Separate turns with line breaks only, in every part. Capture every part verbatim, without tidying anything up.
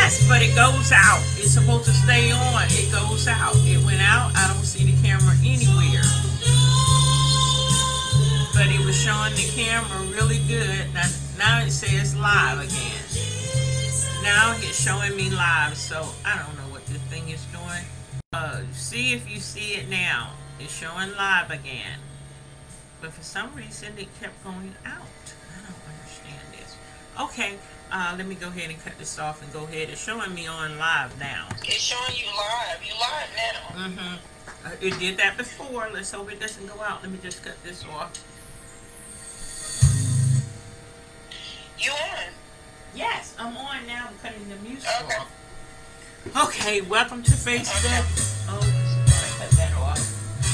Yes, but it goes out. It's supposed to stay on. It goes out. It went out. I don't see the camera anywhere. But it was showing the camera really good. Now, now it says live again. Now it's showing me live, so I don't know what this thing is doing. Uh, see if you see it now. It's showing live again. But for some reason, it kept going out. I don't understand this. Okay, uh, let me go ahead and cut this off and go ahead. It's showing me on live now.
It's showing you live. You live now.
Mm-hmm. Uh, it did that before. Let's hope it doesn't go out. Let me just cut this off.
You on?
Yes, I'm on now. I'm cutting the music
okay.
off. Okay, welcome to Facebook. Okay. Oh, I cut that off.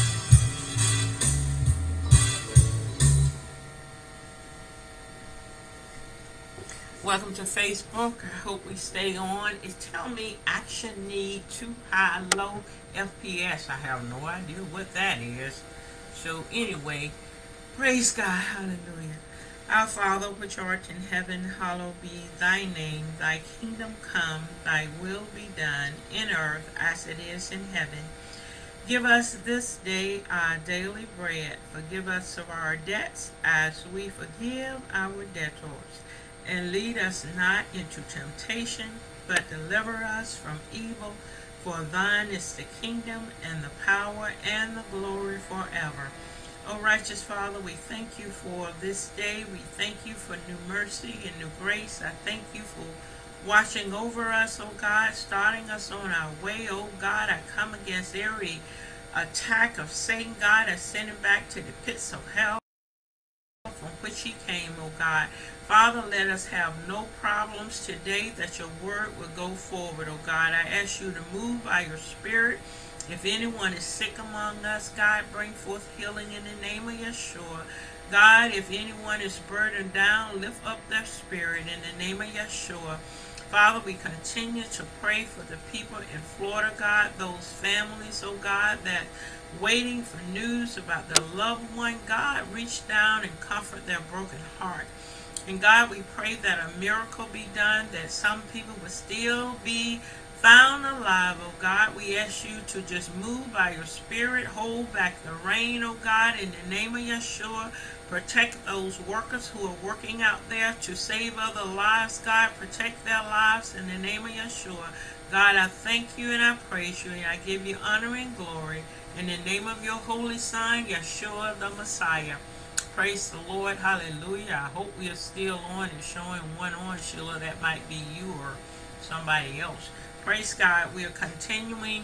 Welcome to Facebook. I hope we stay on. It's telling me action need too high, low F P S. I have no idea what that is. So anyway, praise God. Hallelujah. Our Father, which art in heaven, hallowed be thy name. Thy kingdom come, thy will be done in earth as it is in heaven. Give us this day our daily bread. Forgive us of our debts as we forgive our debtors. And lead us not into temptation, but deliver us from evil. For thine is the kingdom and the power and the glory forever. O righteous Father, we thank you for this day. We thank you for new mercy and new grace. I thank you for watching over us, O God, starting us on our way. O God, I come against every attack of Satan, God. I send him back to the pits of hell from which he came, O God. Father, let us have no problems today, that your word will go forward, O God. I ask you to move by your spirit. If anyone is sick among us, God, bring forth healing in the name of Yeshua. God, if anyone is burdened down, lift up their spirit in the name of Yeshua. Father, we continue to pray for the people in Florida, God, those families, oh God, that waiting for news about their loved one. God, reach down and comfort their broken heart. And God, we pray that a miracle be done, that some people will still be found alive, oh God. We ask you to just move by your spirit, hold back the rain, oh God, in the name of Yeshua. Protect those workers who are working out there to save other lives, God. Protect their lives in the name of Yeshua. God, I thank you and I praise you and I give you honor and glory in the name of your holy Son, Yeshua the Messiah. Praise the Lord. Hallelujah. I hope we are still on and showing one on, Sheila. That might be you or somebody else. Praise God. We are continuing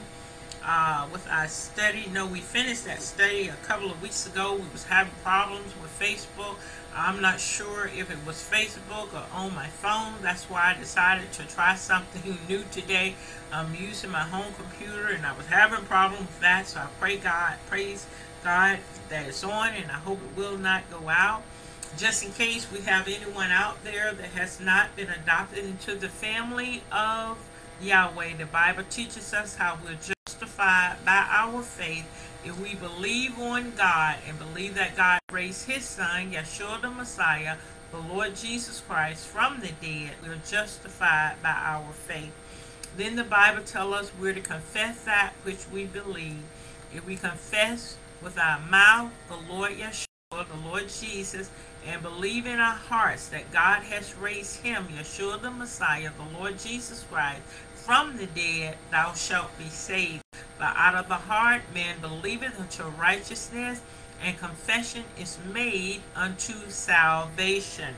uh, with our study. No, we finished that study a couple of weeks ago. We was having problems with Facebook. I'm not sure if it was Facebook or on my phone. That's why I decided to try something new today. I'm using my home computer and I was having problems with that. So I pray God, praise God that it's on, and I hope it will not go out. Just in case we have anyone out there that has not been adopted into the family of Yahweh, the Bible teaches us how we're justified by our faith if we believe on God and believe that God raised his Son, Yeshua the Messiah, the Lord Jesus Christ, from the dead. We're justified by our faith. Then the Bible tells us we're to confess that which we believe. If we confess with our mouth the Lord Yeshua, the Lord Jesus, and believe in our hearts that God has raised him, Yeshua the Messiah, the Lord Jesus Christ, from the dead, thou shalt be saved. For out of the heart man believeth unto righteousness, and confession is made unto salvation.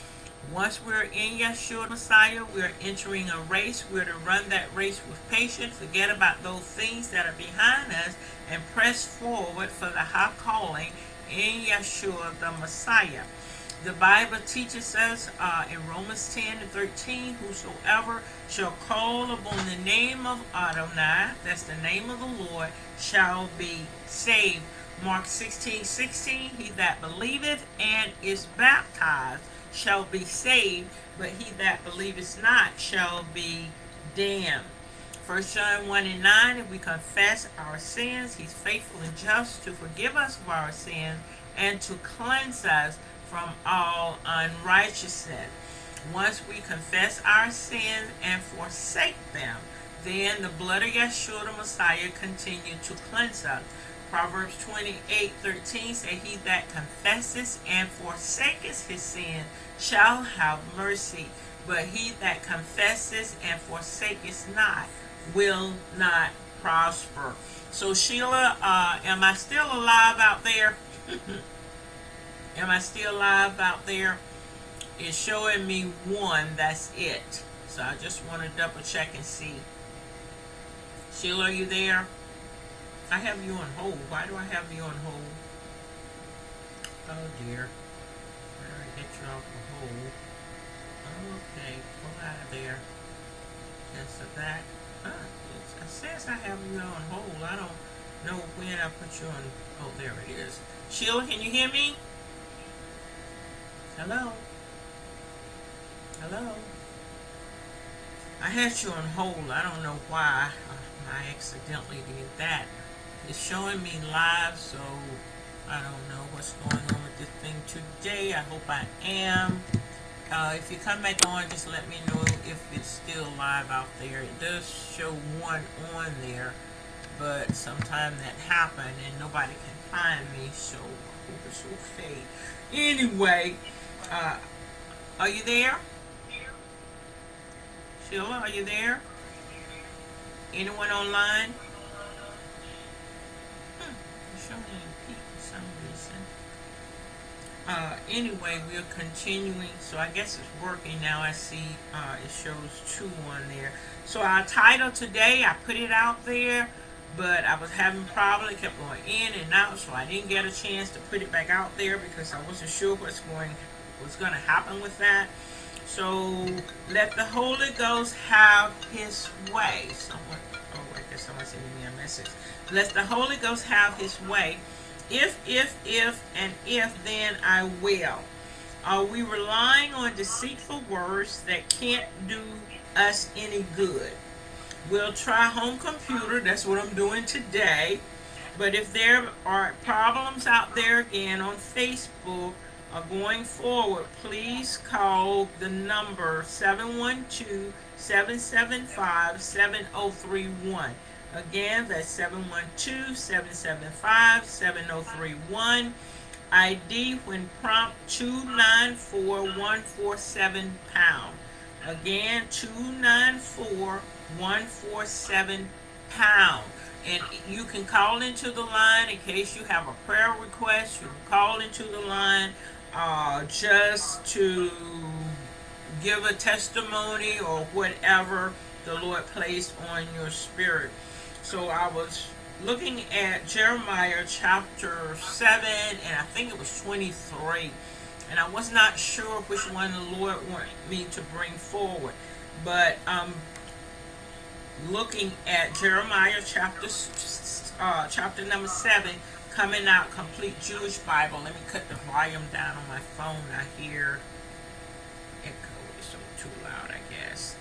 Once we're in Yeshua Messiah, we're entering a race. We're to run that race with patience, forget about those things that are behind us, and press forward for the high calling in Yeshua the Messiah. The Bible teaches us uh, in Romans ten and thirteen, whosoever shall call upon the name of Adonai, that's the name of the Lord, shall be saved. Mark sixteen sixteen, he that believeth and is baptized shall be saved, but he that believeth not shall be damned. First John one and nine, if we confess our sins, he's faithful and just to forgive us of our sins and to cleanse us from all unrighteousness. Once we confess our sins and forsake them, then the blood of Yeshua the Messiah continue to cleanse us. Proverbs twenty-eight thirteen says, he that confesses and forsakes his sin shall have mercy, but he that confesses and forsakes not will not prosper. So Sheila, uh, am I still alive out there? Am I still alive out there? It's showing me one, that's it. So I just want to double check and see. Sheila, are you there? I have you on hold. Why do I have you on hold? Oh dear. Where do I get you off the hold? Okay, pull out of there. Just so that. Huh, it says I have you on hold. I don't know when I put you on. Oh, there it is. Sheila, can you hear me? Hello? Hello? I had you on hold. I don't know why I accidentally did that. It's showing me live, so I don't know what's going on with this thing today. I hope I am. Uh, if you come back on, just let me know if it's still live out there. It does show one on there, but sometime that happened and nobody can find me, so I hope it's okay. Anyway, uh, are you there? Sheila, are you there? Anyone online? Hmm, it's showing me for some reason. Uh, anyway, we're continuing, so I guess it's working now. I see uh, it shows two on there. So our title today, I put it out there, but I was having problems. It kept going in and out, so I didn't get a chance to put it back out there because I wasn't sure what's going what's going to happen with that. So let the Holy Ghost have his way. Someone, oh, I guess someone sending me a message. Let the Holy Ghost have his way. If, if, if, and if, then I will. Are we relying on deceitful words that can't do us any good? We'll try home computer. That's what I'm doing today. But if there are problems out there again on Facebook or going forward, please call the number seven one two, seven seven five, seven zero three one. Again, that's seven one two, seven seven five, seven zero three one. I D when prompt two nine four, one four seven pound. Again, two nine four, one four seven pound. And you can call into the line in case you have a prayer request. You can call into the line uh, just to give a testimony or whatever the Lord placed on your spirit. So I was looking at Jeremiah chapter seven, and I think it was twenty-three. And I was not sure which one the Lord wanted me to bring forward. But um, looking at Jeremiah chapter, uh, chapter number seven, coming out Complete Jewish Bible. Let me cut the volume down on my phone. I hear echo. It's so too loud, I guess.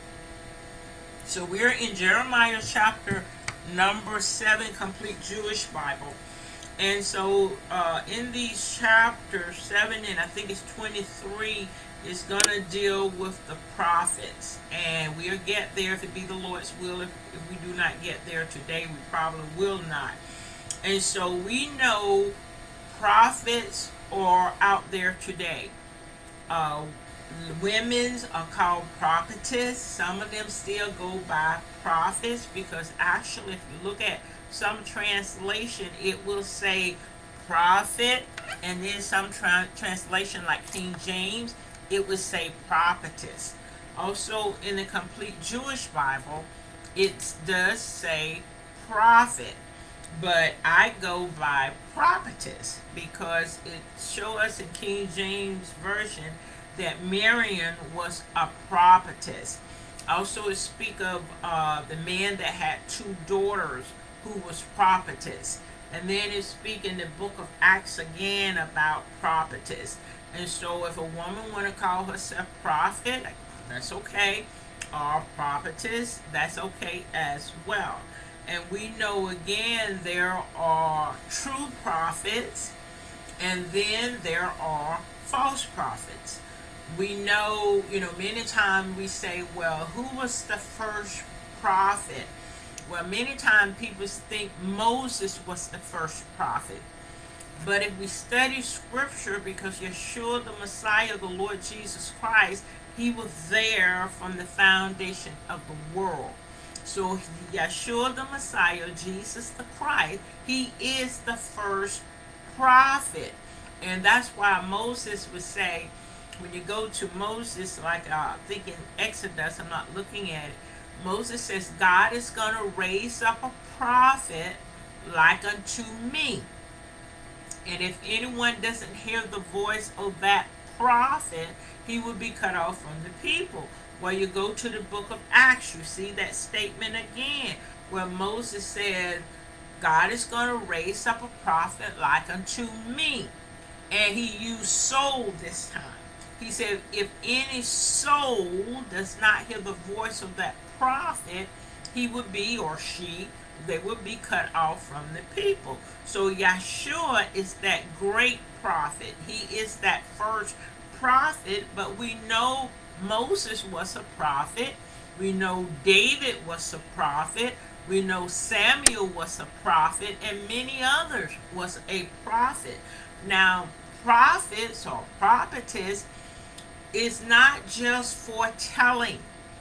So we're in Jeremiah chapter number seven, Complete Jewish Bible. And so uh, in these chapters seven and I think it's twenty-three, is going to deal with the prophets. And we'll get there if it be the Lord's will. If, if we do not get there today, we probably will not. And so we know prophets are out there today. Uh, Women's are called prophetess. Some of them still go by prophets because actually if you look at some translation, it will say prophet, and then some tra translation like King James, it would say prophetess. Also in the Complete Jewish Bible, it does say prophet, but I go by prophetess because it shows us in King James Version that Miriam was a prophetess. Also it speak of uh, the man that had two daughters who was prophetess. And then it speak in the book of Acts again about prophetess. And so if a woman want to call herself prophet, that's okay. Or prophetess, that's okay as well. And we know again there are true prophets and then there are false prophets. We know, you know, many times we say, well, who was the first prophet? Well, many times people think Moses was the first prophet. But if we study scripture, because Yeshua the Messiah, the Lord Jesus Christ, he was there from the foundation of the world. So Yeshua the Messiah, Jesus the Christ, he is the first prophet. And that's why Moses would say, when you go to Moses, like uh, I think in Exodus, I'm not looking at it, Moses says, God is going to raise up a prophet like unto me. And if anyone doesn't hear the voice of that prophet, he will be cut off from the people. Well, you go to the book of Acts, you see that statement again, where Moses said, God is going to raise up a prophet like unto me. And he used soul this time. He said, if any soul does not hear the voice of that prophet, he would be, or she, they would be cut off from the people. So Yeshua is that great prophet. He is that first prophet, but we know Moses was a prophet. We know David was a prophet. We know Samuel was a prophet, and many others was a prophet. Now, prophets or prophetess is not just foretelling.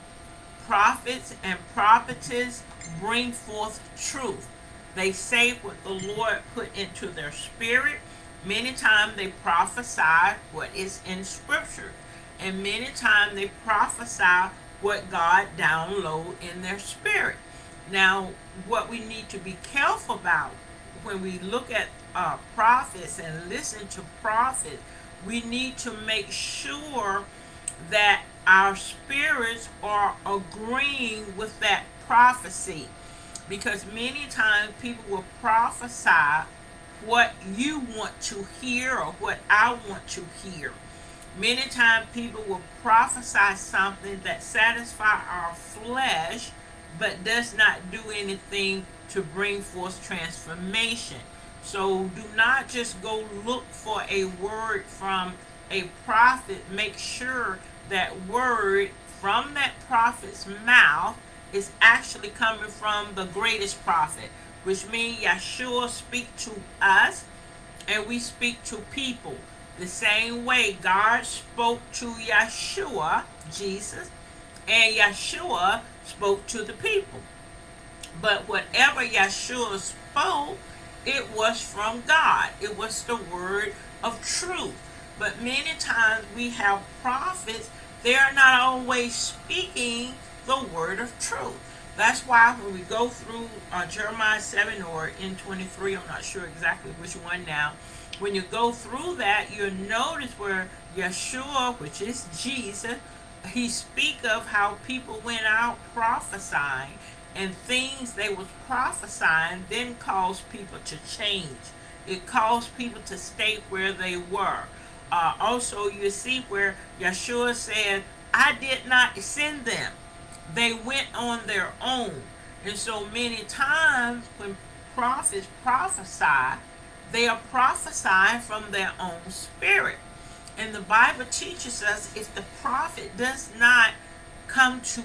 Prophets and prophetess bring forth truth. They say what the Lord put into their spirit. Many times they prophesy what is in scripture. And many times they prophesy what God download in their spirit. Now, what we need to be careful about when we look at uh, prophets and listen to prophets, we need to make sure that our spirits are agreeing with that prophecy. Because many times people will prophesy what you want to hear or what I want to hear. Many times people will prophesy something that satisfies our flesh but does not do anything to bring forth transformation. So do not just go look for a word from a prophet. Make sure that word from that prophet's mouth is actually coming from the greatest prophet, which means Yeshua speak to us and we speak to people. The same way God spoke to Yeshua, Jesus, and Yeshua spoke to the people. But whatever Yeshua spoke, it was from God. It was the word of truth. But many times we have prophets, they are not always speaking the word of truth. That's why when we go through uh, Jeremiah seven or in twenty-three, I'm not sure exactly which one now, when you go through that, you'll notice where Yeshua, which is Jesus, he speak of how people went out prophesying, and things they was prophesying then caused people to change. It caused people to stay where they were. Uh, also, you see where Yeshua said, I did not send them. They went on their own. And so many times when prophets prophesy, they are prophesying from their own spirit. And the Bible teaches us if the prophet does not come to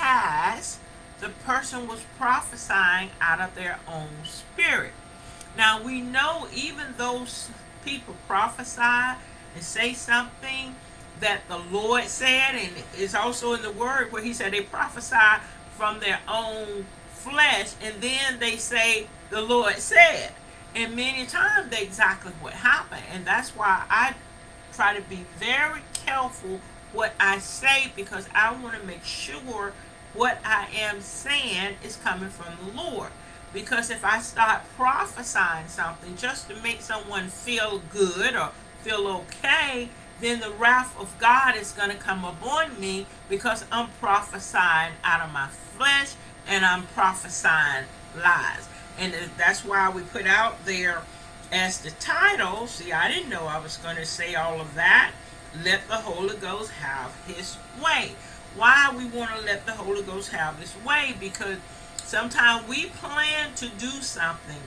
pass, the person was prophesying out of their own spirit. Now we know even those people prophesy and say something that the Lord said, and it's also in the word where he said they prophesy from their own flesh, and then they say the Lord said. And many times that's exactly what happened. And that's why I try to be very careful what I say, because I want to make sure what I am saying is coming from the Lord. Because if I start prophesying something just to make someone feel good or feel okay, then the wrath of God is going to come upon me, because I'm prophesying out of my flesh and I'm prophesying lies. And that's why we put out there as the title, see, I didn't know I was going to say all of that, let the Holy Ghost have his way. Why we want to let the Holy Ghost have his way? Because sometimes we plan to do something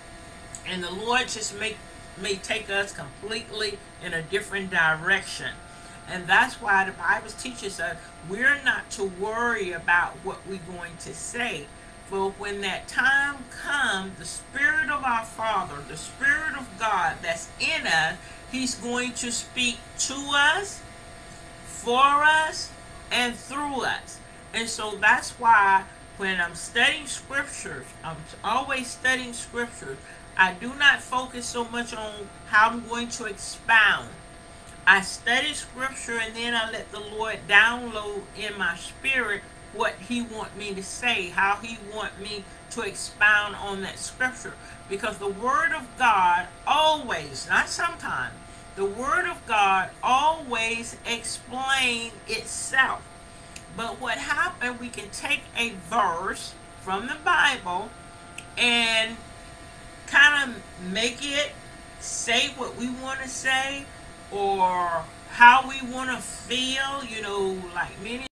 and the Lord just may, may take us completely in a different direction. And that's why the Bible teaches us we're not to worry about what we're going to say. For when that time comes, the Spirit of our Father, the Spirit of God that's in us, He's going to speak to us, for us, and through us. And so that's why when I'm studying scriptures, I'm always studying scriptures. I do not focus so much on how I'm going to expound. I study scripture and then I let the Lord download in my spirit what He want me to say, how He want me to expound on that scripture. Because the Word of God always, not sometimes, the Word of God always explains itself. But what happened, we can take a verse from the Bible and kind of make it say what we want to say or how we want to feel, you know, like many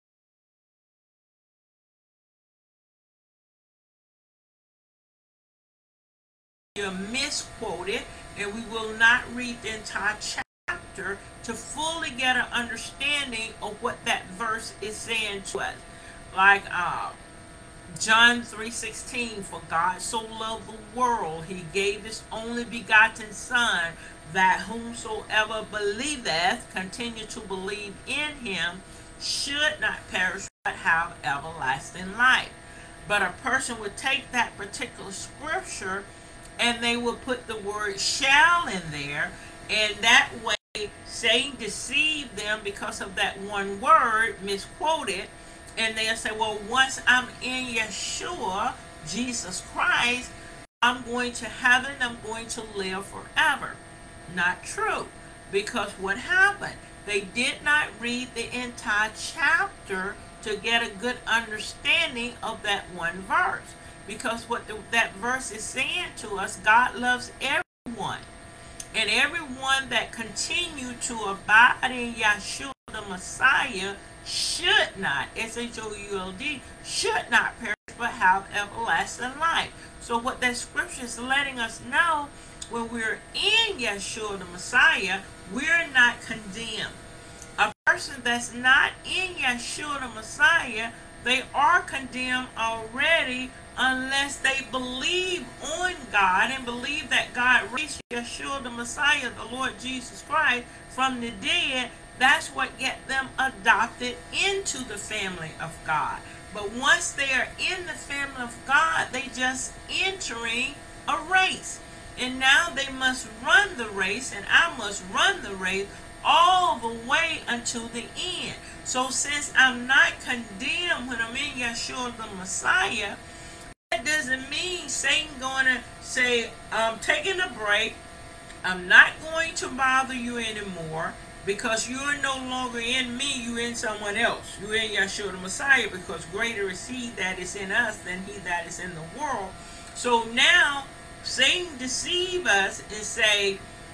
are misquoted, and we will not read the entire chapter to fully get an understanding of what that verse is saying to us. Like uh, John three sixteen, for God so loved the world, He gave His only begotten Son, that whomsoever believeth, continue to believe in Him, should not perish but have everlasting life. But a person would take that particular scripture and they will put the word shall in there, and that way Satan deceived them because of that one word misquoted. And they'll say, well, once I'm in Yeshua, Jesus Christ, I'm going to heaven, I'm going to live forever. Not true. Because what happened? They did not read the entire chapter to get a good understanding of that one verse. Because what the, that verse is saying to us, God loves everyone. And everyone that continue to abide in Yeshua the Messiah should not, S H O U L D, should not perish but have everlasting life. So what that scripture is letting us know, when we're in Yeshua the Messiah, we're not condemned. A person that's not in Yeshua the Messiah, they are condemned already unless they believe on God and believe that God raised Yeshua the Messiah, the Lord Jesus Christ, from the dead. That's what get them adopted into the family of God. But once they are in the family of God, they just entering a race. And now they must run the race, and I must run the race all the way until the end. So since I'm not condemned when I'm in Yeshua the Messiah, that doesn't mean Satan going to say, I'm taking a break, I'm not going to bother you anymore, because you're no longer in me, you're in someone else. You're in Yeshua the Messiah, because greater is He that is in us than he that is in the world. So now Satan deceive us and say,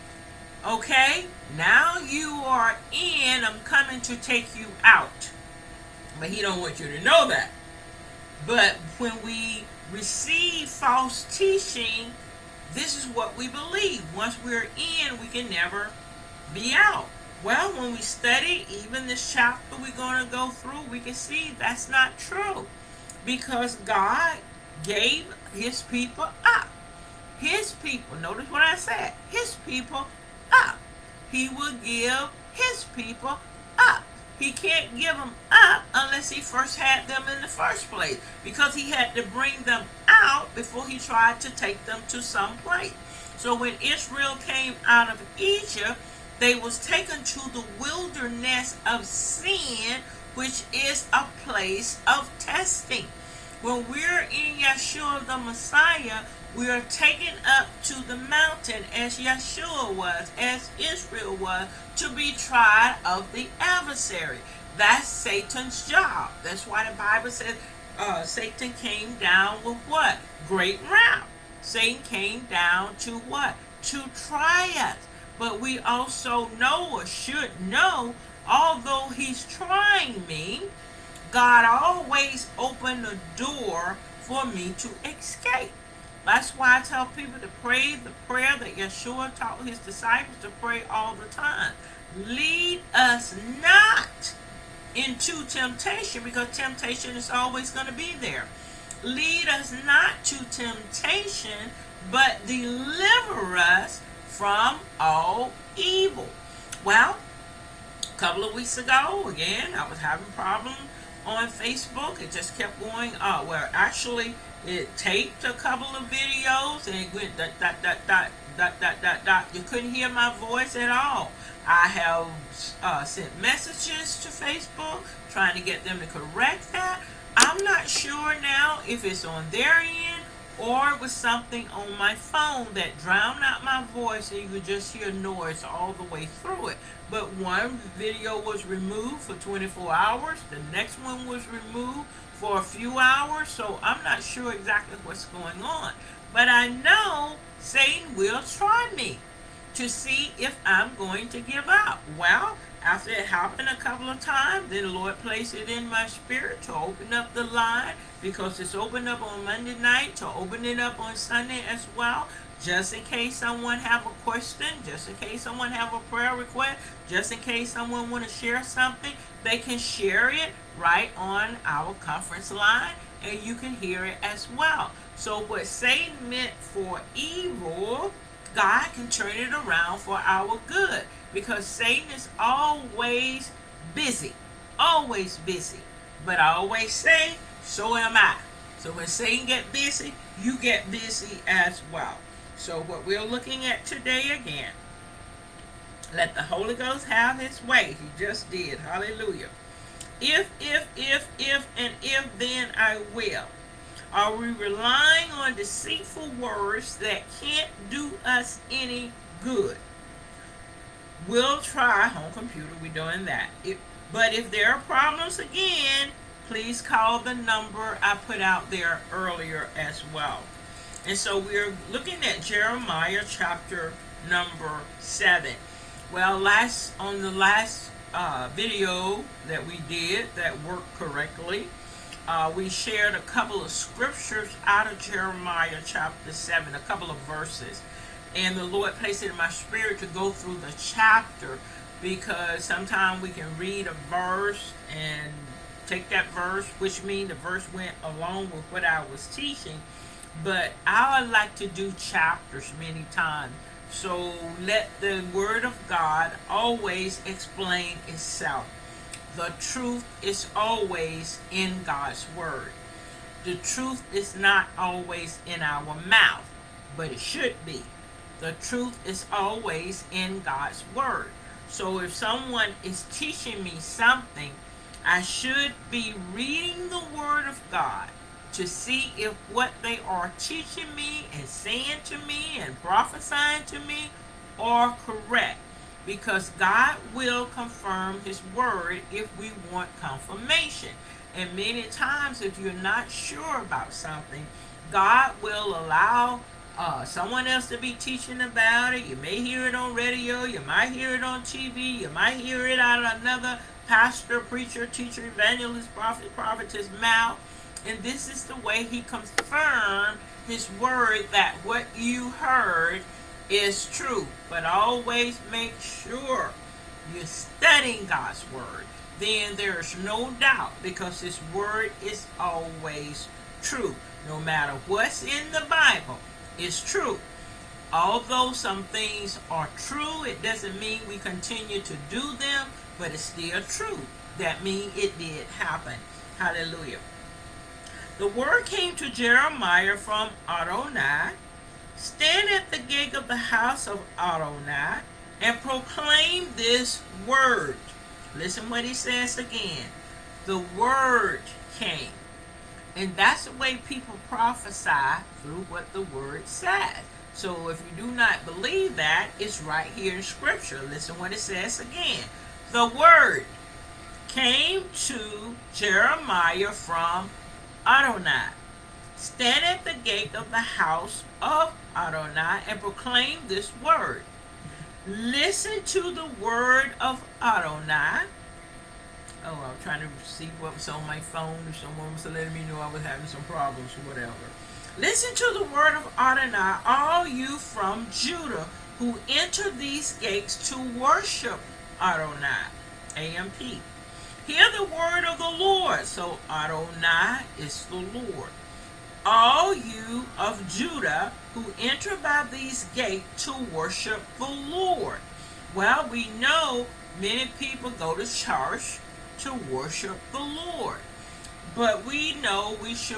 okay, now you are in, I'm coming to take you out. But he don't want you to know that. But when we receive false teaching, this is what we believe. Once we're in, we can never be out. Well, when we study even this chapter we're going to go through, we can see that's not true. Because God gave His people up. His people, notice what I said, His people up. He will give His people up. He can't give them up unless He first had them in the first place, because He had to bring them out before He tried to take them to some place. So when Israel came out of Egypt, they was taken to the wilderness of sin, which is a place of testing. When we're in Yeshua the Messiah, we are taken up to the mountain as Yeshua was, as Israel was, to be tried of the adversary. That's Satan's job. That's why the Bible says uh, Satan came down with what? Great wrath. Satan came down to what? To try us. But we also know, or should know, although he's trying me, God always opened the door for me to escape. That's why I tell people to pray the prayer that Yeshua taught His disciples to pray all the time. lead us not into temptation, because temptation is always going to be there. Lead us not to temptation, but deliver us from all evil. Well, a couple of weeks ago, again, I was having problems on Facebook. It just kept going up. Well, actually, it taped a couple of videos and it went dot, dot, dot, dot, dot, dot, dot, dot. You couldn't hear my voice at all. I have uh, sent messages to Facebook trying to get them to correct that. I'm not sure now if it's on their end or it was something on my phone that drowned out my voice and you could just hear noise all the way through it. But one video was removed for twenty-four hours. The next one was removed for a few hours. So I'm not sure exactly what's going on. But I know Satan will try me to see if I'm going to give up. Well, after it happened a couple of times, then the Lord placed it in my spirit to open up the line, because it's opened up on Monday night, to open it up on Sunday as well, just in case someone have a question, just in case someone have a prayer request, just in case someone want to share something, they can share it right on our conference line and you can hear it as well. So what Satan meant for evil, God can turn it around for our good, because Satan is always busy, always busy. But I always say, so am I. So when Satan get busy, you get busy as well. So what we're looking at today again, let the Holy Ghost have his way. He just did. Hallelujah. If, if, if, if, and if, then I will. Are we relying on deceitful words that can't do us any good? We'll try home computer. We're doing that. If, but if there are problems again, please call the number I put out there earlier as well. And so we're looking at Jeremiah chapter number seven. Well, last on the last uh, video that we did that worked correctly, Uh, we shared a couple of scriptures out of Jeremiah chapter seven, a couple of verses. And the Lord placed it in my spirit to go through the chapter, because sometimes we can read a verse and take that verse, which means the verse went along with what I was teaching. But I like to do chapters many times. So let the Word of God always explain itself. The truth is always in God's Word. The truth is not always in our mouth, but it should be. The truth is always in God's Word. So if someone is teaching me something, I should be reading the Word of God to see if what they are teaching me and saying to me and prophesying to me are correct. Because God will confirm his word if we want confirmation. And many times if you're not sure about something, God will allow uh, someone else to be teaching about it. You may hear it on radio, you might hear it on T V, you might hear it out of another pastor, preacher, teacher, evangelist, prophet, prophetess mouth. And this is the way he confirmed his word, that what you heard is true. But always make sure you're studying God's word. Then there's no doubt, because his word is always true. No matter what's in the Bible, it's true. Although some things are true, it doesn't mean we continue to do them, but it's still true. That means it did happen. Hallelujah. The word came to Jeremiah from Adonai. Stand at the gate of the house of Adonai and proclaim this word. Listen what he says again. The word came. And that's the way people prophesy, through what the word says. So if you do not believe that, it's right here in scripture. Listen what it says again. The word came to Jeremiah from Adonai. Stand at the gate of the house of Adonai and proclaim this word. Listen to the word of Adonai. Oh, I'm trying to see what was on my phone. If someone was letting me know I was having some problems or whatever. Listen to the word of Adonai, all you from Judah who enter these gates to worship Adonai, A M P. Hear the word of the Lord. So Adonai is the Lord. All you of Judah who enter by these gates to worship the Lord. Well, we know many people go to church to worship the Lord. But we know we should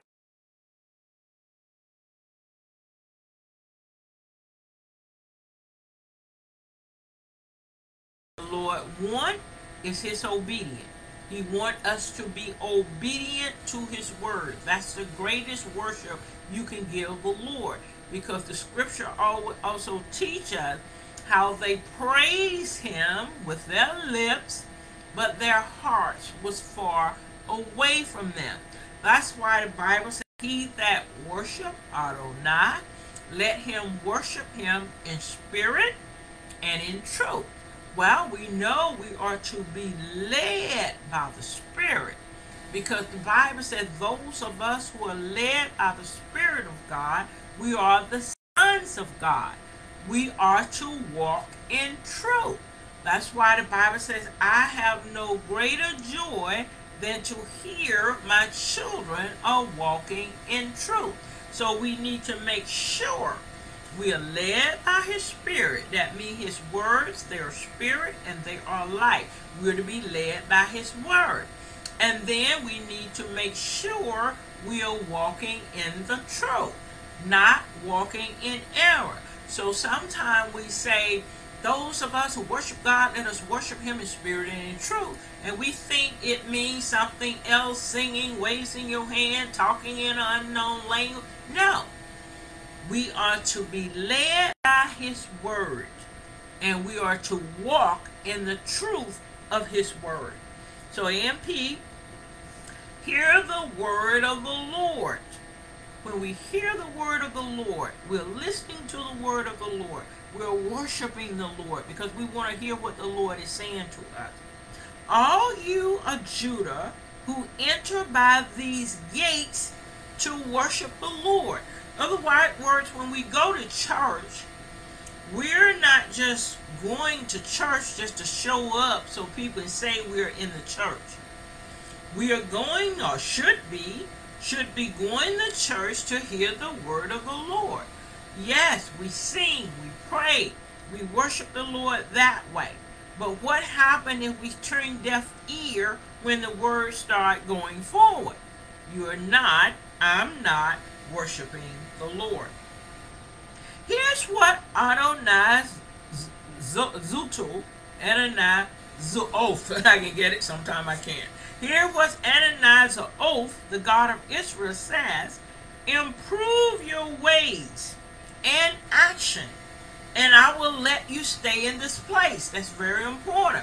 the Lord want is his obedience. He wants us to be obedient to his word. That's the greatest worship you can give the Lord. Because the scripture also teaches us how they praise him with their lips, but their hearts was far away from them. That's why the Bible says, he that worship Adonai, let him worship him in spirit and in truth. Well, we know we are to be led by the Spirit, because the Bible says those of us who are led by the Spirit of God, we are the sons of God. We are to walk in truth. That's why the Bible says, I have no greater joy than to hear my children are walking in truth. So we need to make sure we are led by his spirit. That means his words, they are spirit and they are life. We're to be led by his word. And then we need to make sure we are walking in the truth, not walking in error. So sometimes we say, those of us who worship God, let us worship him in spirit and in truth. And we think it means something else, singing, waving your hand, talking in an unknown language. No. We are to be led by his word, and we are to walk in the truth of his word. So A M P, hear the word of the Lord. When we hear the word of the Lord, we're listening to the word of the Lord. We're worshiping the Lord because we want to hear what the Lord is saying to us. All you of Judah who enter by these gates to worship the Lord. Other words, when we go to church, we're not just going to church just to show up so people can say we're in the church. We are going, or should be, should be going to church to hear the word of the Lord. Yes, we sing, we pray, we worship the Lord that way. But what happened if we turn deaf ear when the words start going forward? You are not, I'm not worshiping the Lord. Here's what Adonai Zutul, Adonai Zuoth, I can get it, sometime I can't. Here what Adonai Zuoth, the God of Israel, says, improve your ways and action, and I will let you stay in this place. That's very important.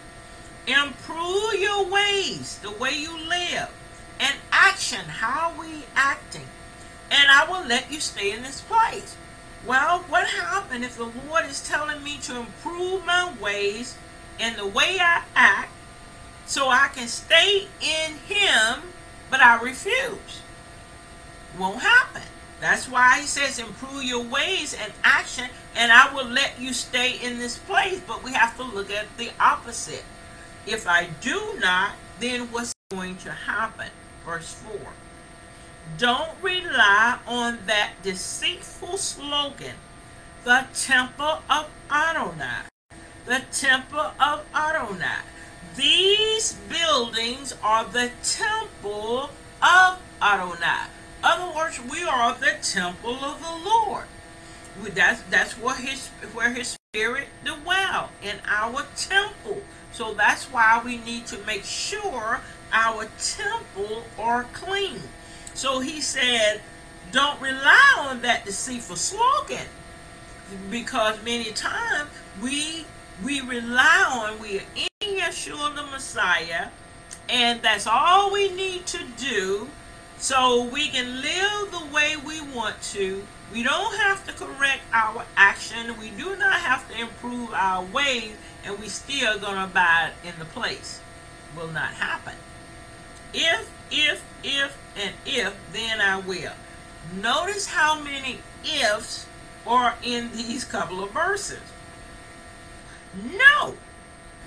Improve your ways, the way you live, and action, how we acting, and I will let you stay in this place. Well, what happened if the Lord is telling me to improve my ways and the way I act so I can stay in him, but I refuse? Won't happen. That's why he says improve your ways and action, and I will let you stay in this place. But we have to look at the opposite. If I do not, then what's going to happen? Verse four. Don't rely on that deceitful slogan, the temple of Adonai. The temple of Adonai. These buildings are the temple of Adonai. In other words, we are the temple of the Lord. That's, that's where his, where his spirit dwells, in our temple. So that's why we need to make sure our temple are clean. So he said, don't rely on that deceitful slogan, because many times we we rely on, we are in Yeshua the Messiah, and that's all we need to do so we can live the way we want to. We don't have to correct our action. We do not have to improve our ways, and we still going to abide in the place. Will not happen. If, if, if, and if, then I will. Notice how many ifs are in these couple of verses. No.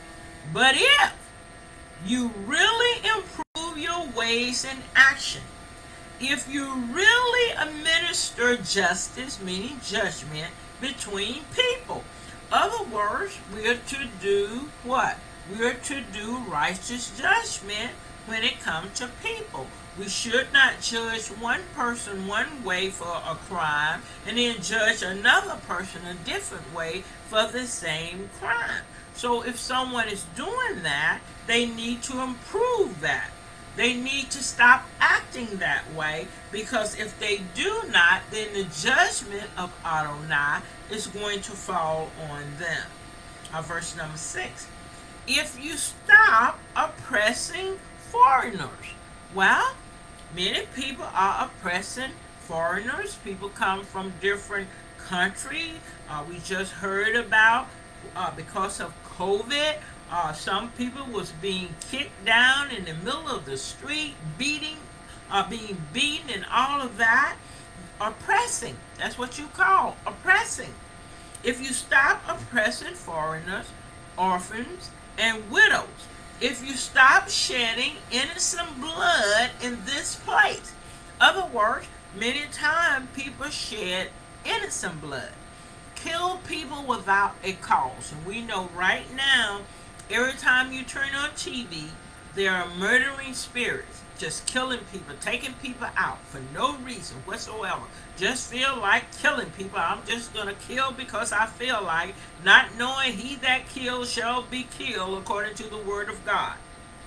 But if you really improve your ways in action, if you really administer justice, meaning judgment, between people. Other words, we're to do what? We're to do righteous judgment when it comes to people. We should not judge one person one way for a crime and then judge another person a different way for the same crime. So if someone is doing that, they need to improve that. They need to stop acting that way, because if they do not, then the judgment of Adonai is going to fall on them. Uh, verse number six. If you stop oppressing foreigners. Well, many people are oppressing foreigners. People come from different countries. Uh, we just heard about uh, because of COVID. Uh, some people was being kicked down in the middle of the street, beating, uh, being beaten, and all of that. Oppressing. That's what you call oppressing. If you stop oppressing foreigners, orphans, and widows, if you stop shedding innocent blood in this place. Other words, many times people shed innocent blood, kill people without a cause. And we know right now, every time you turn on T V, there are murdering spirits just killing people, taking people out for no reason whatsoever. Just feel like killing people. I'm just going to kill because I feel like, not knowing he that kills shall be killed according to the word of God.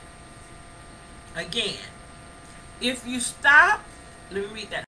Again, if you stop, let me read that.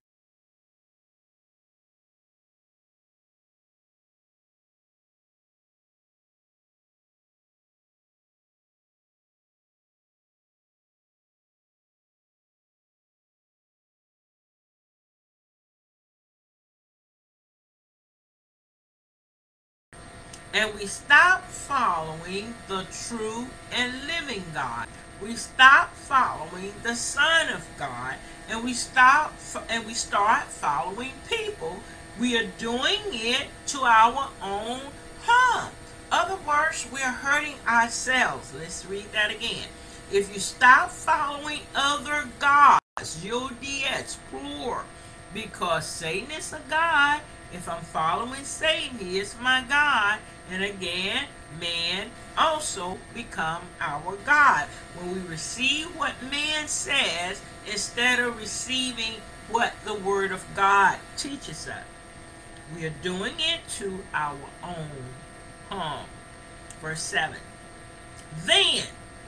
And we stop following the true and living God. We stop following the Son of God, and we stop and we start following people. We are doing it to our own harm. Other words, we are hurting ourselves. Let's read that again. If you stop following other gods, U D S, plural, because Satan is a god. If I'm following Satan, he is my God. And again, man also become our God. When we receive what man says instead of receiving what the word of God teaches us, we are doing it to our own harm. Verse seven. Then,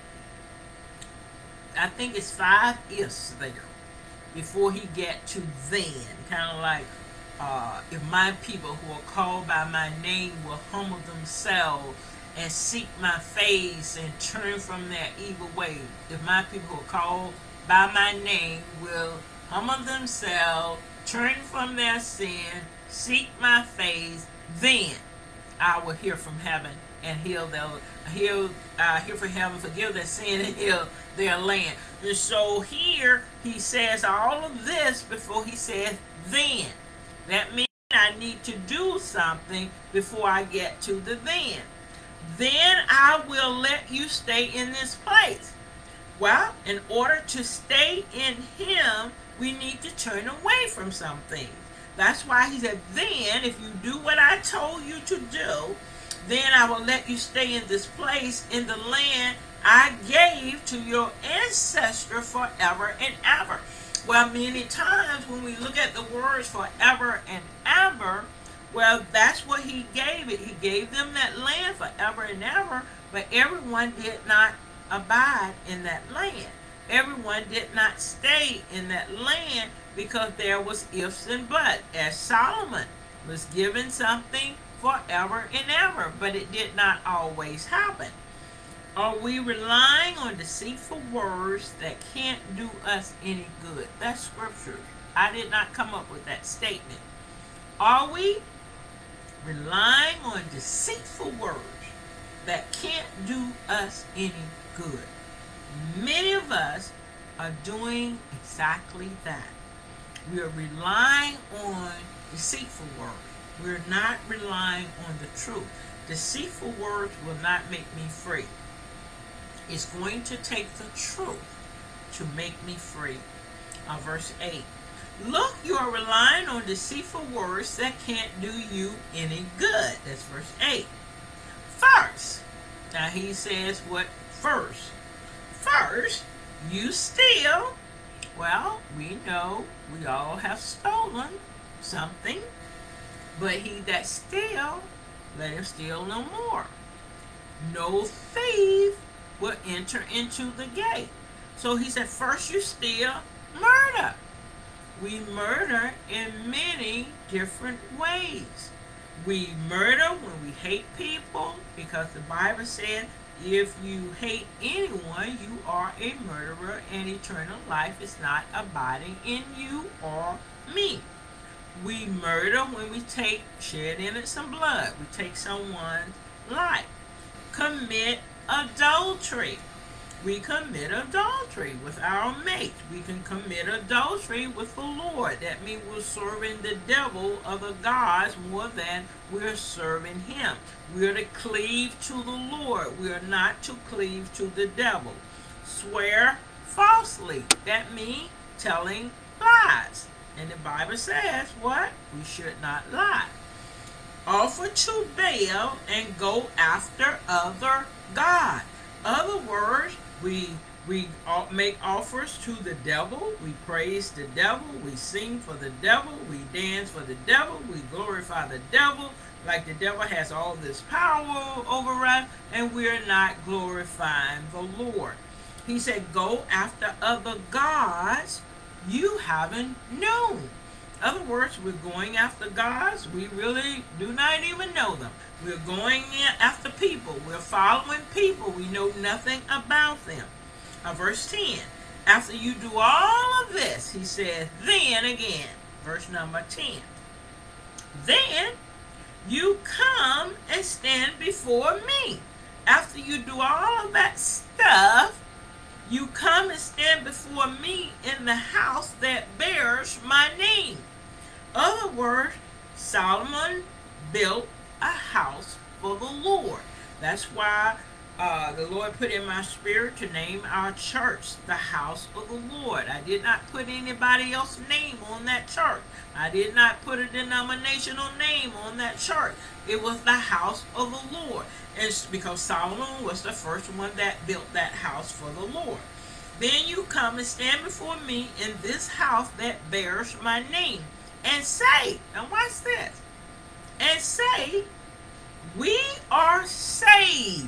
I think it's five ifs there before he get to then. Kind of like, Uh, if my people who are called by my name will humble themselves and seek my face and turn from their evil ways. If my people who are called by my name will humble themselves, turn from their sin, seek my face, then I will hear from heaven and heal their heal uh, hear from heaven, forgive their sin, and heal their land. And so here he says all of this before he says then. That means I need to do something before I get to the then. Then I will let you stay in this place. Well, in order to stay in him, we need to turn away from some things. That's why he said, then if you do what I told you to do, then I will let you stay in this place in the land I gave to your ancestor forever and ever. Well, many times when we look at the words forever and ever, well, that's what he gave it. He gave them that land forever and ever, but everyone did not abide in that land. Everyone did not stay in that land because there was ifs and buts. As Solomon was given something forever and ever, but it did not always happen. Are we relying on deceitful words that can't do us any good? That's scripture. I did not come up with that statement. Are we relying on deceitful words that can't do us any good? Many of us are doing exactly that. We are relying on deceitful words. We're not relying on the truth. Deceitful words will not make me free. It's going to take the truth to make me free. Uh, verse eight. Look, you are relying on deceitful words that can't do you any good. That's verse eight. First, now he says what first? First, you steal. Well, we know we all have stolen something, but he that steal, let him steal no more. No thief will enter into the gate. So he said, first you steal, murder. We murder in many different ways. We murder when we hate people, because the Bible said if you hate anyone, you are a murderer, and eternal life is not abiding in you or me. We murder when we take, shed innocent blood. We take someone's life. Commit adultery. We commit adultery with our mate. We can commit adultery with the Lord. That means we're serving the devil or the gods more than we're serving him. We're to cleave to the Lord. We are not to cleave to the devil. Swear falsely. That means telling lies. And the Bible says what? We should not lie. Offer to Baal and go after other gods. Other words, we we make offers to the devil. We praise the devil. We sing for the devil. We dance for the devil. We glorify the devil like the devil has all this power over us, and we're not glorifying the Lord. He said, go after other gods you haven't known. In other words, we're going after gods we really do not even know them. We're going after people. We're following people. We know nothing about them. Now, verse ten. After you do all of this, he says, then again, verse number ten. Then you come and stand before me. After you do all of that stuff, you come and stand before me in the house that bears my name. Other words, Solomon built a house for the Lord. That's why uh, the Lord put in my spirit to name our church the house of the Lord. I did not put anybody else's name on that church. I did not put a denominational name on that church. It was the house of the Lord. It's because Solomon was the first one that built that house for the Lord. Then you come and stand before me in this house that bears my name, and say, now watch this, and say, we are saved,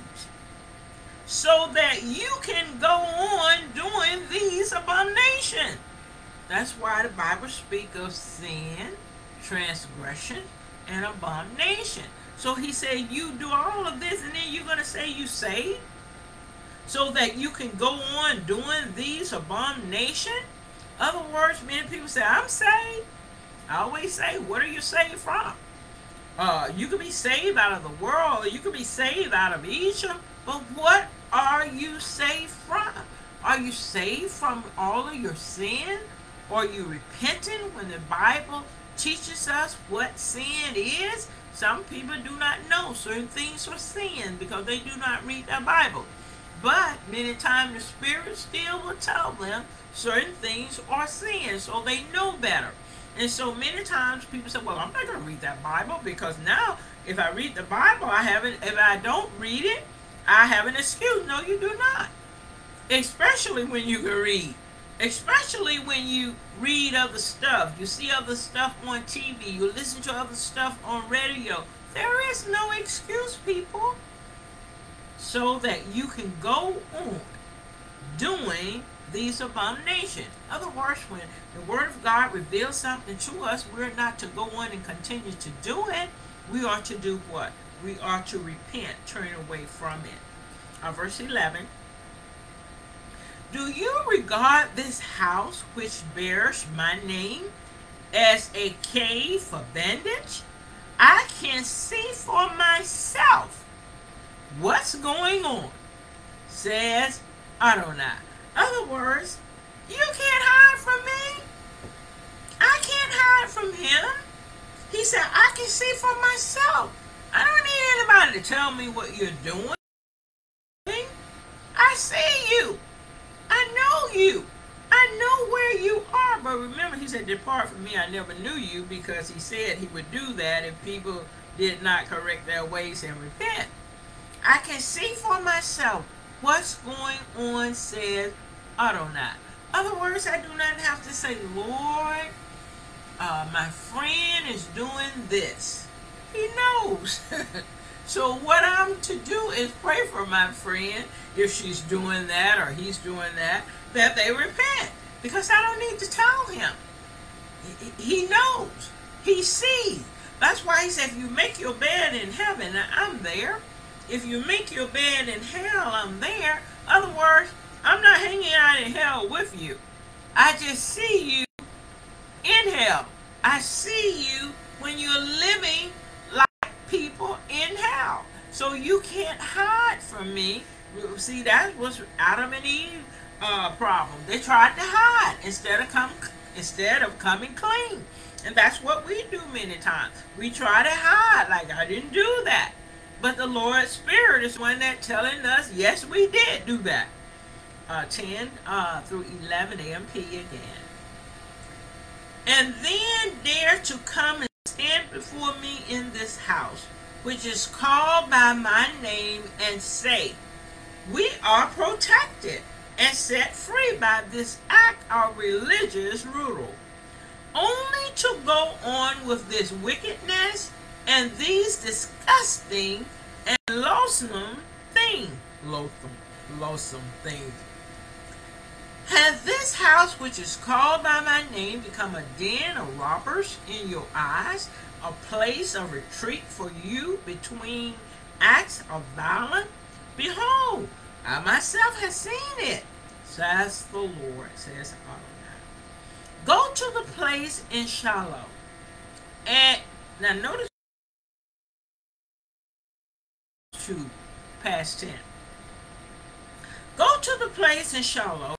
so that you can go on doing these abominations. That's why the Bible speaks of sin, transgression, and abomination. So he said, you do all of this, and then you're going to say you saved, so that you can go on doing these abominations? Other words, many people say, I'm saved. I always say, what are you saved from? Uh, you could be saved out of the world, or you could be saved out of Egypt, but what are you saved from? Are you saved from all of your sin? Are you repentant when the Bible teaches us what sin is? Some people do not know certain things are sin because they do not read the Bible. But many times the Spirit still will tell them certain things are sin, so they know better. And so many times people say, well, I'm not going to read that Bible, because now if I read the Bible, I haven't, if I don't read it, I have an excuse. No, you do not. Especially when you can read. Especially when you read other stuff. You see other stuff on T V. You listen to other stuff on radio. There is no excuse, people. So that you can go on doing these abominations. In other words, when the Word of God reveals something to us, we're not to go on and continue to do it. We are to do what? We are to repent, turn away from it. Uh, verse eleven. Do you regard this house which bears my name as a cave for bandage? I can see for myself what's going on, says Adonai. In other words, you can't hide from me. I can't hide from him. He said, I can see for myself. I don't need anybody to tell me what you're doing. I Well, remember, he said, depart from me, I never knew you, because he said he would do that if people did not correct their ways and repent. I can see for myself what's going on, says Adonai. Other words, I do not have to say, Lord, uh, my friend is doing this. He knows. So what I'm to do is pray for my friend, if she's doing that or he's doing that, that they repent. Because I don't need to tell him. He knows. He sees. That's why he said, if you make your bed in heaven, I'm there. If you make your bed in hell, I'm there. In other words, I'm not hanging out in hell with you. I just see you in hell. I see you when you're living like people in hell. So you can't hide from me. See, that was Adam and Eve uh, problem. They tried to hide instead of come instead of coming clean. And that's what we do many times. We try to hide, like I didn't do that. But the Lord's Spirit is the one that's telling us, yes, we did do that. Uh, ten uh, through eleven A M P again. And then dare to come and stand before me in this house, which is called by my name, and say, we are protected and set free by this act of religious rule, only to go on with this wickedness and these disgusting and loathsome things. Loathsome, loathsome things. Has this house, which is called by my name, become a den of robbers in your eyes, a place of retreat for you between acts of violence? Behold, I myself have seen it, says the Lord, says Adonai. Go to the place in Shiloh. And now notice to past tense. Go to the place in Shiloh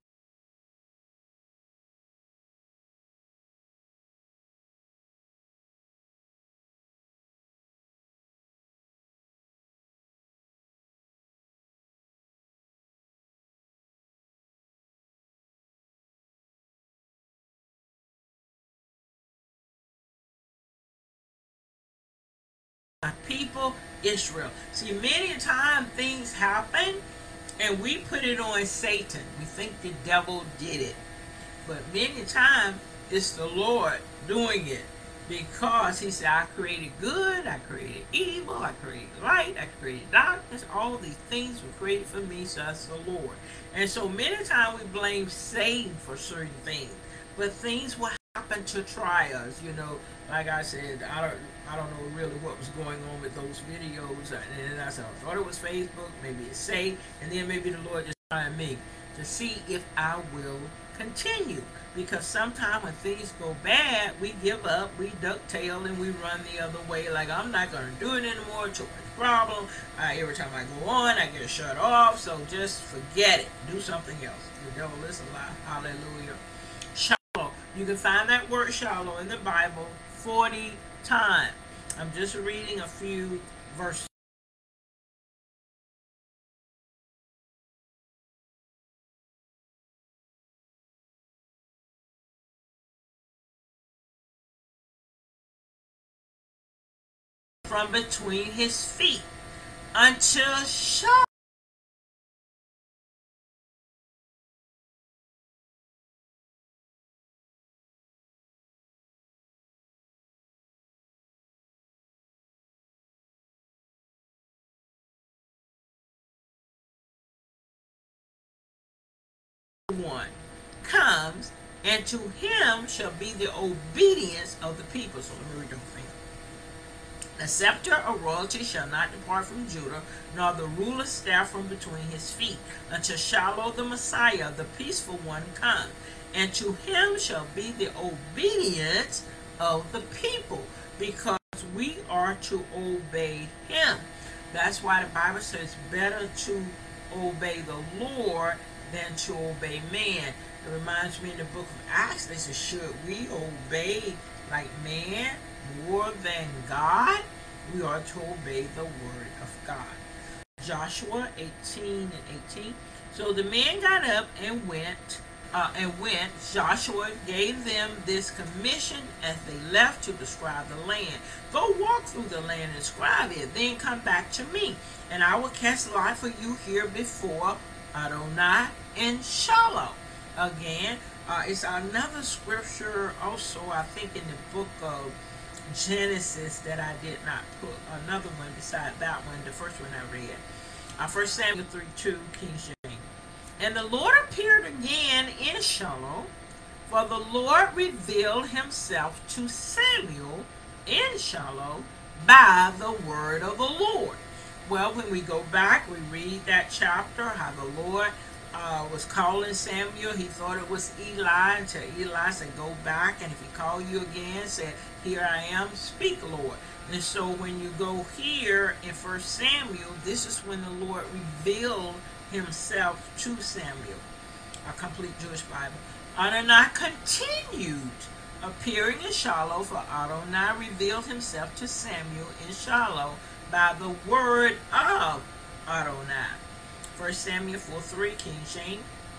people Israel. See, many times things happen and we put it on Satan. We think the devil did it. But many times it's the Lord doing it, because he said, I created good, I created evil, I created light, I created darkness. All these things were created for me, says the Lord. And so many times we blame Satan for certain things, but things will happen to try us. You know, like I said, I don't, I don't know really what was going on with those videos. And then I said, I thought it was Facebook, maybe it's Satan, and then maybe the Lord just trying me to see if I will continue. Because sometimes when things go bad, we give up, we ducktail, and we run the other way. Like, I'm not going to do it anymore, too much problem. Uh, every time I go on, I get shut off. So just forget it. Do something else. The devil is a lie. Hallelujah. Shallow. You can find that word shallow in the Bible forty times. I'm just reading a few verses. From between his feet until Shalom one comes, and to him shall be the obedience of the people. So let me read the whole thing. The scepter of royalty shall not depart from Judah, nor the ruler's staff from between his feet, until Shiloh the Messiah, the peaceful one, come. And to him shall be the obedience of the people, because we are to obey him. That's why the Bible says better to obey the Lord than to obey man. It reminds me in the book of Acts, they said, should we obey like man more than God? We are to obey the word of God. Joshua eighteen and eighteen. So the man got up and went Uh, and went, Joshua gave them this commission as they left to describe the land. Go walk through the land and describe it, then come back to me, and I will cast lot for you here before Adonai and Shiloh. Again, uh, it's another scripture also, I think, in the book of Genesis that I did not put. Another one beside that one, the first one I read. Uh, First Samuel three two, King James. And the Lord appeared again in Shiloh, for the Lord revealed himself to Samuel in Shiloh by the word of the Lord. Well, when we go back, we read that chapter, how the Lord uh, was calling Samuel. He thought it was Eli, until Eli said, go back, and if he call you again, said, here I am, speak, Lord. And so when you go here in First Samuel, this is when the Lord revealed himself to Samuel, a complete Jewish Bible. Adonai continued appearing in Shiloh, for Adonai revealed himself to Samuel in Shiloh by the word of Adonai. First Samuel four three, King James.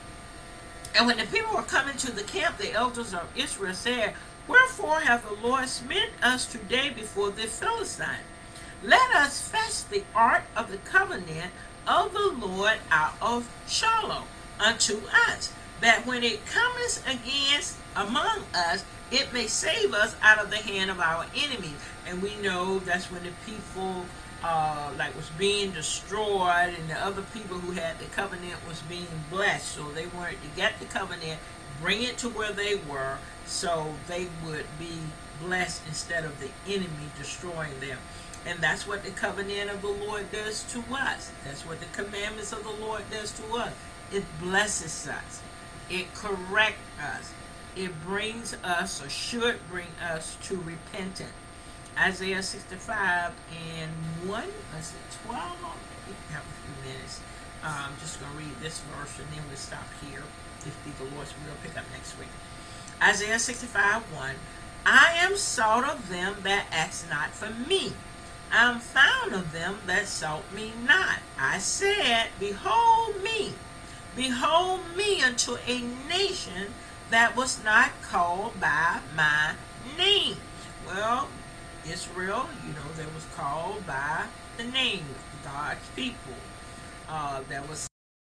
And when the people were coming to the camp, the elders of Israel said, wherefore hath the Lord smitten us today before the Philistines? Let us fetch the ark of the covenant of the Lord out of Shiloh unto us, that when it cometh against among us, it may save us out of the hand of our enemies. And we know that's when the people uh, like was being destroyed, and the other people who had the covenant was being blessed. So they wanted to get the covenant, bring it to where they were, so they would be blessed instead of the enemy destroying them. And that's what the covenant of the Lord does to us. That's what the commandments of the Lord does to us. It blesses us. It corrects us. It brings us, or should bring us, to repentance. Isaiah sixty-five and one, is it twelve? We have a few minutes. Uh, I'm just going to read this verse and then we'll stop here. If the Lord's will, pick up next week. Isaiah sixty-five one. I am sought of them that ask not for me. I am found of them that sought me not. I said, behold me. Behold me unto a nation that was not called by my name. Well, Israel, you know, they was called by the name of God's people. Uh, that was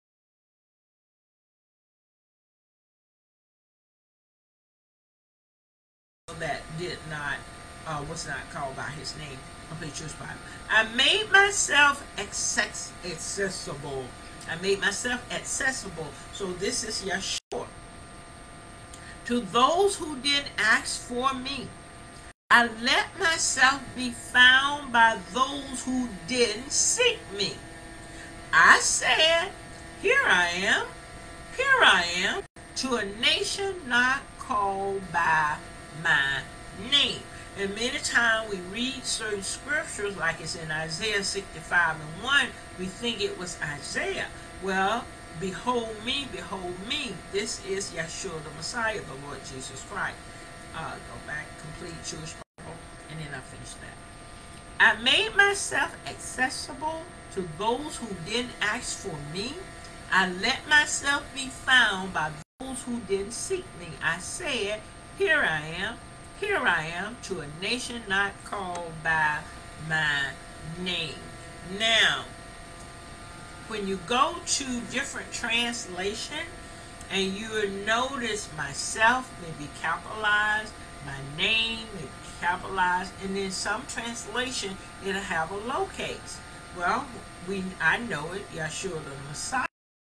that did not, uh, was not called by his name. Complete Jewish Bible. I made myself access accessible. I made myself accessible. So this is Yeshua. To those who didn't ask for me. I let myself be found by those who didn't seek me. I said, here I am, here I am, to a nation not called by my name. And many times we read certain scriptures, like it's in Isaiah sixty-five and one, we think it was Isaiah. Well, behold me, behold me. This is Yeshua the Messiah, the Lord Jesus Christ. Uh, go back, complete Jewish Bible, and then I finish that. I made myself accessible to those who didn't ask for me. I let myself be found by those who didn't seek me. I said, here I am, here I am, to a nation not called by my name. Now, when you go to different translation, and you will notice myself may be capitalized, my name may be capitalized, and then some translation it'll have a lowercase. Well, we I know it, Yeshua the Messiah.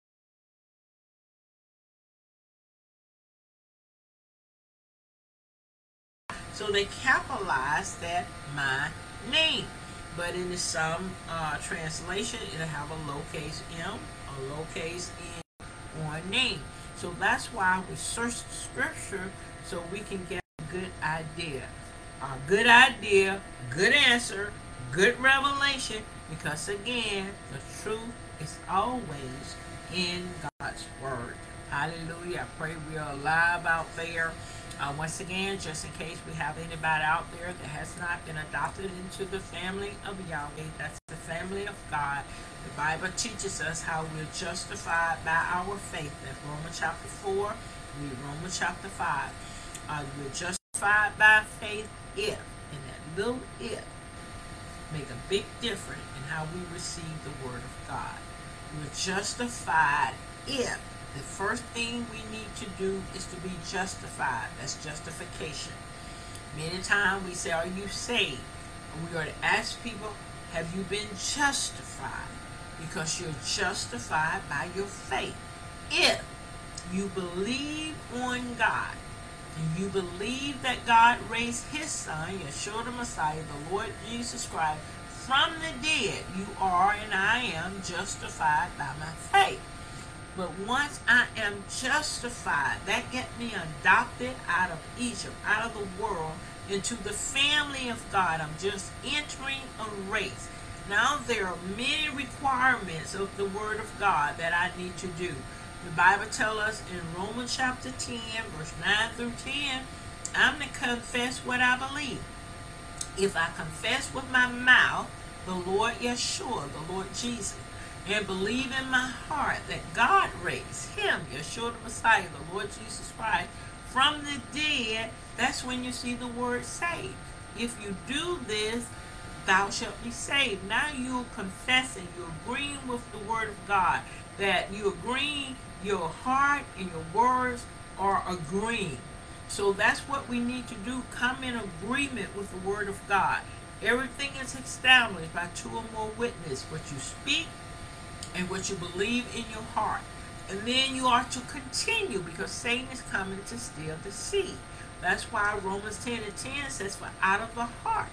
So they capitalize that my name. But in some uh, translation, it'll have a lowercase m, a lowercase n, or a name. So that's why we search the scripture, so we can get a good idea. A good idea, good answer, good revelation, because again, the truth is always in God's word. Hallelujah. I pray we are alive out there. Uh, once again, just in case we have anybody out there that has not been adopted into the family of Yahweh, that's the family of God. The Bible teaches us how we're justified by our faith. That's Romans chapter four, Read Romans chapter five. Uh, we're justified by faith if, and that little if make a big difference in how we receive the word of God. We're justified if. The first thing we need to do is to be justified. That's justification. Many times we say, are you saved? And we are to ask people, have you been justified? Because you're justified by your faith. If you believe on God, and you believe that God raised his son, Yeshua the Messiah, the Lord Jesus Christ, from the dead, you are and I am justified by my faith. But once I am justified, that gets me adopted out of Egypt, out of the world, into the family of God. I'm just entering a race. Now there are many requirements of the word of God that I need to do. The Bible tells us in Romans chapter ten, verse nine through ten, I'm to confess what I believe. If I confess with my mouth the Lord Yeshua, the Lord Jesus, and believe in my heart that God raised him, Yeshua the Messiah, the Lord Jesus Christ, from the dead, that's when you see the word saved. If you do this, thou shalt be saved. Now you're confessing, you're agreeing with the word of God, that you agreeing, your heart and your words are agreeing. So that's what we need to do. Come in agreement with the word of God. Everything is established by two or more witnesses. What you speak and what you believe in your heart. And then you are to continue, because Satan is coming to steal the seed. That's why Romans ten and ten says, for out of the heart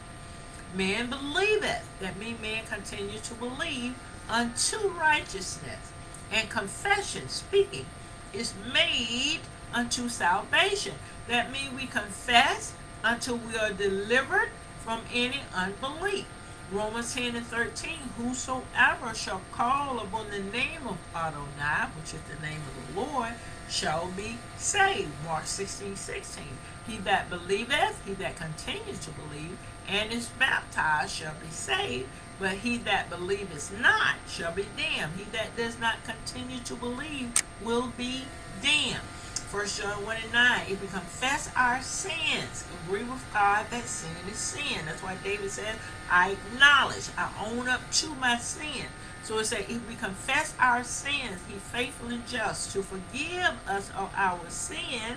man believeth. That means man continues to believe unto righteousness. And confession, speaking, is made unto salvation. That means we confess until we are delivered from any unbelief. Romans ten and thirteen, whosoever shall call upon the name of Adonai, which is the name of the Lord, shall be saved. Mark sixteen sixteen. He that believeth, he that continues to believe, and is baptized shall be saved, but he that believeth not shall be damned. He that does not continue to believe will be damned. First John one and nine, if we confess our sins, agree with God that sin is sin. That's why David said, I acknowledge, I own up to my sin. So it says, if we confess our sins, he faithful and just to forgive us of our sin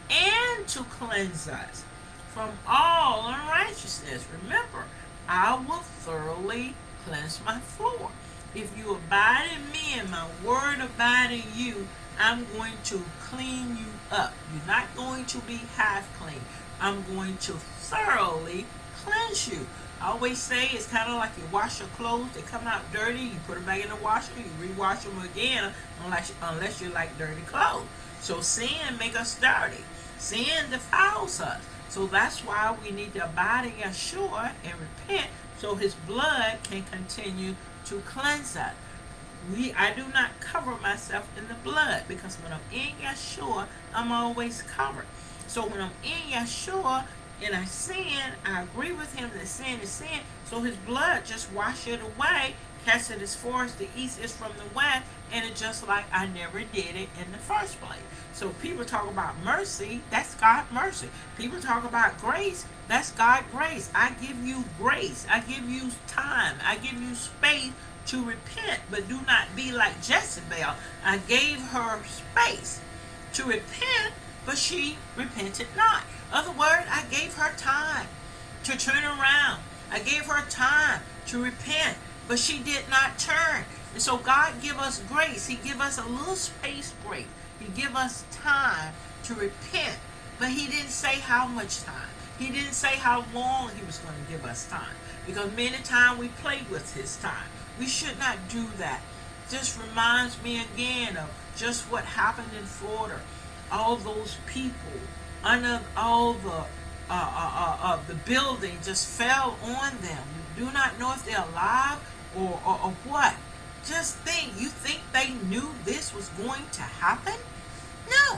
and to cleanse us from all unrighteousness. Remember, I will thoroughly cleanse my floor. If you abide in me and my word abide in you, I'm going to clean you up. You're not going to be half clean. I'm going to thoroughly cleanse you. I always say it's kind of like you wash your clothes. They come out dirty. You put them back in the washer. You rewash them again unless, unless you like dirty clothes. So sin makes us dirty. Sin defiles us. So that's why we need to abide in Yeshua and repent so his blood can continue to cleanse us. We, I do not cover myself in the blood, because when I'm in Yeshua, I'm always covered. So when I'm in Yeshua and I sin, I agree with him that sin is sin. So his blood just wash it away, cast it as far as the east is from the west, and it's just like I never did it in the first place. So people talk about mercy, that's God's mercy. People talk about grace, that's God's grace. I give you grace. I give you time. I give you space to repent, but do not be like Jezebel. I gave her space to repent, but she repented not. Other words, I gave her time to turn around. I gave her time to repent, but she did not turn. And so God give us grace. He give us a little space grace. He give us time to repent, but he didn't say how much time. He didn't say how long he was going to give us time, because many times we play with his time. We should not do that. Just reminds me again of just what happened in Florida. All those people under all the uh, uh, uh, uh, the building just fell on them. You do not know if they're alive or, or, or what. Just think, you think they knew this was going to happen? No.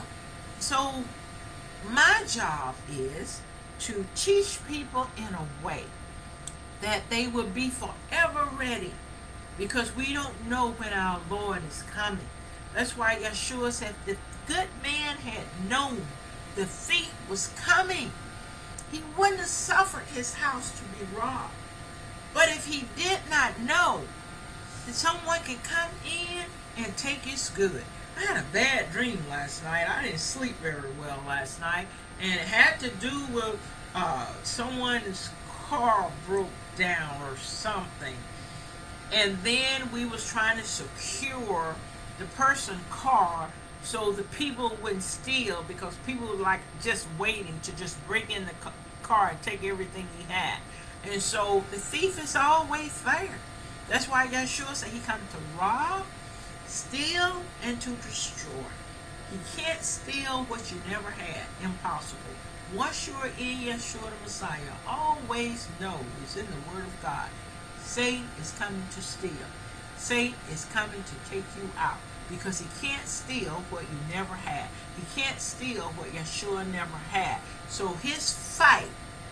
So my job is to teach people in a way that they will be forever ready, because we don't know when our Lord is coming. That's why Yeshua said, the good man had known the thief was coming, he wouldn't have suffered his house to be robbed. But if he did not know that someone could come in and take his good. I had a bad dream last night. I didn't sleep very well last night. And it had to do with uh, someone's car broke down or something. And then we was trying to secure the person's car so the people wouldn't steal, because people were like just waiting to just break in the car and take everything he had. And so the thief is always there. That's why Yeshua said he come to rob, steal, and to destroy. He can't steal what you never had. Impossible. Once you're in Yeshua the Messiah, always know, it's in the Word of God, Satan is coming to steal. Satan is coming to take you out, because he can't steal what you never had. He can't steal what Yeshua never had. So his fight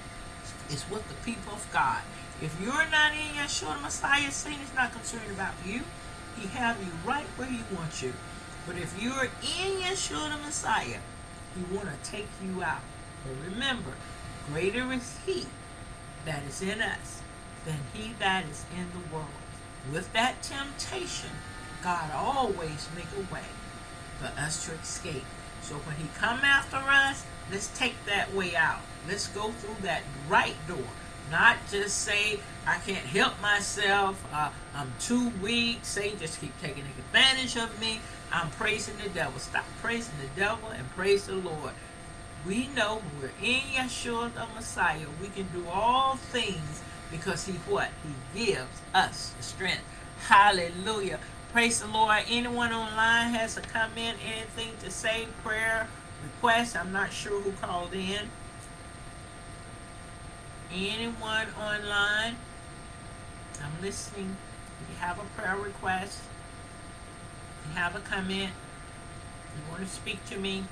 is with the people of God. If you're not in Yeshua the Messiah, Satan is not concerned about you. He have you right where he wants you. But if you're in Yeshua the Messiah, he want to take you out. But remember, greater is he that is in us than he that is in the world. With that temptation, God always make a way for us to escape. So when he come after us, let's take that way out. Let's go through that right door. Not just say, I can't help myself, uh, I'm too weak, Satan just keep taking advantage of me, I'm praising the devil. Stop praising the devil and praise the Lord. We know when we're in Yeshua the Messiah, we can do all things because he what? He gives us the strength. Hallelujah. Praise the Lord. Anyone online has a comment, anything to say, prayer, request? I'm not sure who called in. Anyone online? I'm listening. If you have a prayer request, if you have a comment, you want to speak to me,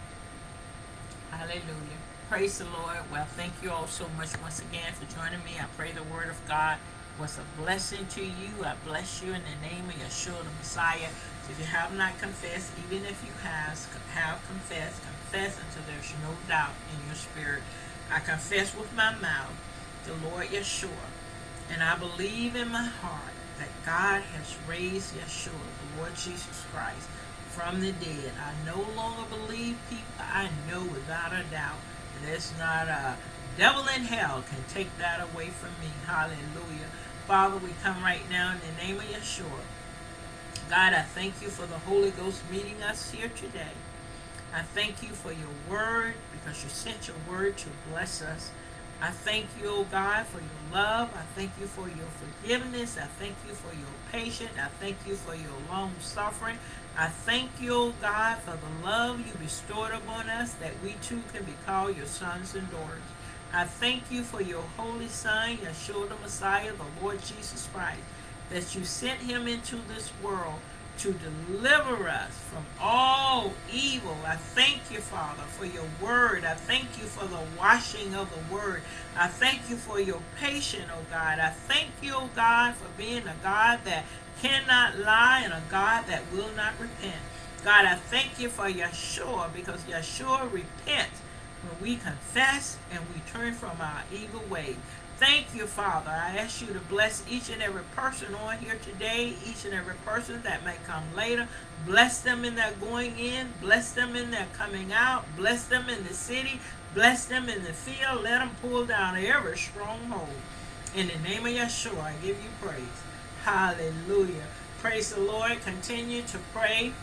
hallelujah. Praise the Lord. Well, thank you all so much once again for joining me. I pray the word of God was a blessing to you. I bless you in the name of Yeshua the Messiah. So if you have not confessed, even if you have, have confessed, confess until there's no doubt in your spirit. I confess with my mouth the Lord Yeshua, and I believe in my heart that God has raised Yeshua, the Lord Jesus Christ, from the dead. I no longer believe people. I know without a doubt that there's not a devil in hell can take that away from me. Hallelujah. Father, we come right now in the name of Yeshua. God, I thank you for the Holy Ghost meeting us here today. I thank you for your word, because you sent your word to bless us. I thank you, oh God, for your love. I thank you for your forgiveness. I thank you for your patience. I thank you for your long suffering. I thank you, oh God, for the love you bestowed upon us, that we too can be called your sons and daughters. I thank you for your holy Son, Yeshua the Messiah, the Lord Jesus Christ, that you sent him into this world to deliver us from all evil. I thank you, Father, for your word. I thank you for the washing of the word. I thank you for your patience, oh God. I thank you, oh God, for being a God that cannot lie and a God that will not repent. God, I thank you for Yeshua, because Yeshua repents when we confess and we turn from our evil ways. Thank you, Father. I ask you to bless each and every person on here today, each and every person that may come later. Bless them in their going in. Bless them in their coming out. Bless them in the city. Bless them in the field. Let them pull down every stronghold. In the name of Yeshua, I give you praise. Hallelujah. Praise the Lord. Continue to pray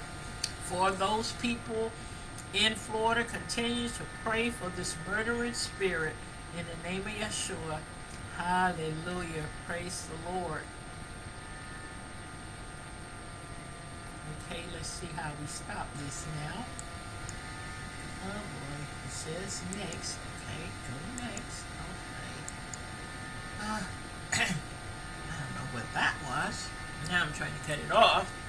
for those people in Florida. Continue to pray for this murdering spirit. In the name of Yeshua. Hallelujah. Praise the Lord. Okay, let's see how we stop this now. Oh boy. It says next. Okay, go next. Okay. Uh, I don't know what that was. Now I'm trying to cut it off.